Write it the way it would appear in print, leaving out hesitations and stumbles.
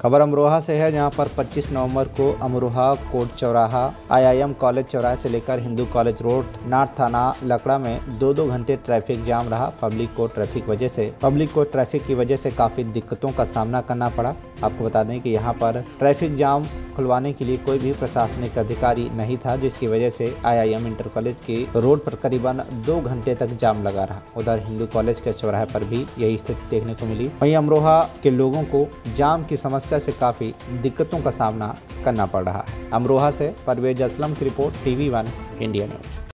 खबर अमरोहा से है, जहां पर 25 नवंबर को अमरोहा कोट चौराहा, IIM कॉलेज चौराहे से लेकर हिंदू कॉलेज रोड, नॉर्थ थाना लकड़ा में 2-2 घंटे ट्रैफिक जाम रहा। पब्लिक को ट्रैफिक की वजह से काफ़ी दिक्कतों का सामना करना पड़ा। आपको बता दें कि यहां पर ट्रैफिक जाम खुलवाने के लिए कोई भी प्रशासनिक अधिकारी नहीं था, जिसकी वजह से IIM इंटर कॉलेज की रोड पर करीबन 2 घंटे तक जाम लगा रहा। उधर हिंदू कॉलेज के चौराहे पर भी यही स्थिति देखने को मिली। वहीं अमरोहा के लोगों को जाम की समस्या से काफी दिक्कतों का सामना करना पड़ रहा है। अमरोहा से परवेज असलम की रिपोर्ट, TV1 इंडिया न्यूज।